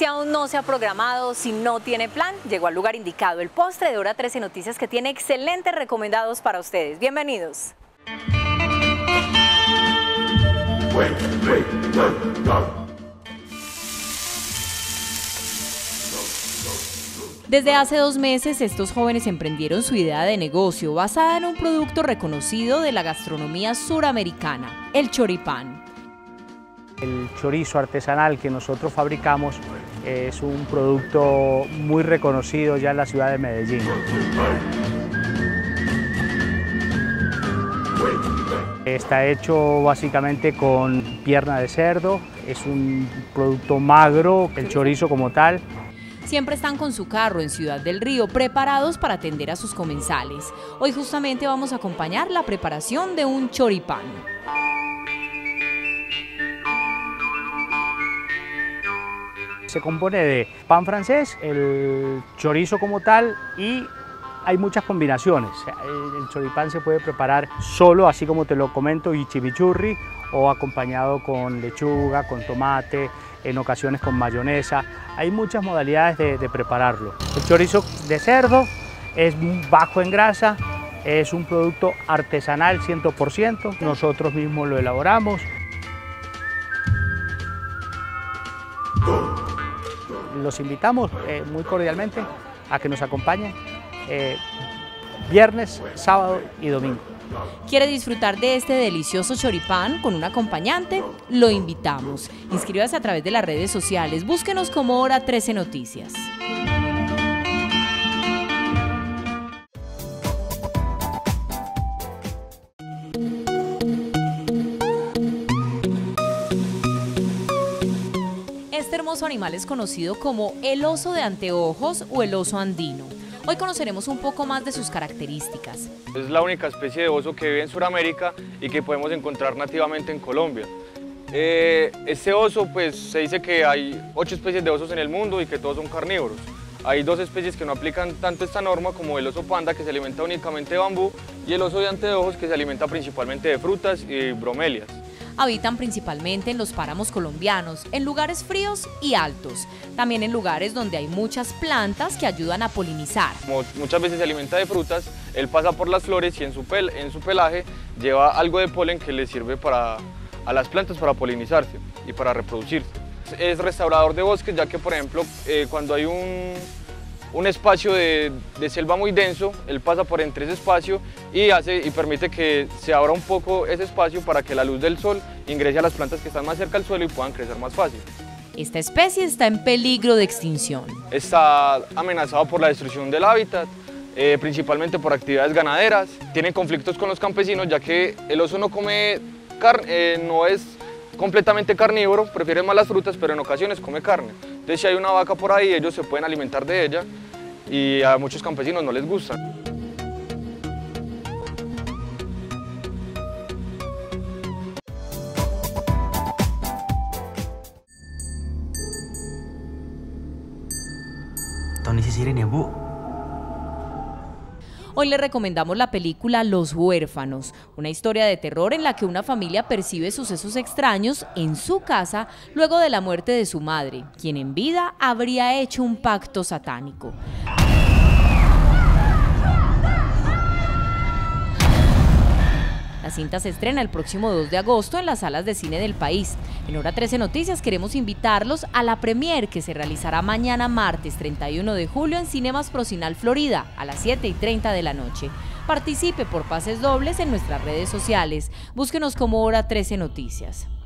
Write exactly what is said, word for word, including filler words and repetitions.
aún no se ha programado, si no tiene plan, llegó al lugar indicado, el postre de Hora trece Noticias, que tiene excelentes recomendados para ustedes. Bienvenidos. Desde hace dos meses, estos jóvenes emprendieron su idea de negocio basada en un producto reconocido de la gastronomía suramericana, el choripán. El chorizo artesanal que nosotros fabricamos es un producto muy reconocido ya en la ciudad de Medellín. Está hecho básicamente con pierna de cerdo, es un producto magro, el chorizo como tal. Siempre están con su carro en Ciudad del Río, preparados para atender a sus comensales. Hoy justamente vamos a acompañar la preparación de un choripán. Se compone de pan francés, el chorizo como tal, y hay muchas combinaciones. El choripán se puede preparar solo, así como te lo comento, y chimichurri, o acompañado con lechuga, con tomate, en ocasiones con mayonesa. Hay muchas modalidades de, de prepararlo. El chorizo de cerdo es bajo en grasa, es un producto artesanal cien por ciento, nosotros mismos lo elaboramos. Los invitamos eh, muy cordialmente a que nos acompañen eh, viernes, sábado y domingo. ¿Quiere disfrutar de este delicioso choripán con un acompañante? Lo invitamos. Inscríbase a través de las redes sociales, búsquenos como Hora trece Noticias. Este hermoso animal es conocido como el oso de anteojos o el oso andino. Hoy conoceremos un poco más de sus características. Es la única especie de oso que vive en Sudamérica y que podemos encontrar nativamente en Colombia. Eh, este oso, pues se dice que hay ocho especies de osos en el mundo y que todos son carnívoros. Hay dos especies que no aplican tanto esta norma, como el oso panda, que se alimenta únicamente de bambú, y el oso de anteojos, que se alimenta principalmente de frutas y bromelias. Habitan principalmente en los páramos colombianos, en lugares fríos y altos, también en lugares donde hay muchas plantas que ayudan a polinizar. Como muchas veces se alimenta de frutas, él pasa por las flores y en su, pel en su pelaje lleva algo de polen que le sirve para, a las plantas para polinizarse y para reproducirse. Es restaurador de bosques, ya que por ejemplo eh, cuando hay un, un espacio de, de selva muy denso, él pasa por entre ese espacio y, hace, y permite que se abra un poco ese espacio para que la luz del sol ingrese a las plantas que están más cerca del suelo y puedan crecer más fácil. Esta especie está en peligro de extinción. Está amenazado por la destrucción del hábitat, eh, principalmente por actividades ganaderas. Tiene conflictos con los campesinos, ya que el oso no come carne, eh, no es completamente carnívoro, prefiere más las frutas, pero en ocasiones come carne. Entonces si hay una vaca por ahí, ellos se pueden alimentar de ella y a muchos campesinos no les gusta. Hoy le recomendamos la película Los Huérfanos, una historia de terror en la que una familia percibe sucesos extraños en su casa luego de la muerte de su madre, quien en vida habría hecho un pacto satánico. La cinta se estrena el próximo dos de agosto en las salas de cine del país. En Hora trece Noticias queremos invitarlos a la premier que se realizará mañana martes treinta y uno de julio en Cinemas Procinal Florida a las siete y treinta de la noche. Participe por pases dobles en nuestras redes sociales. Búsquenos como Hora trece Noticias.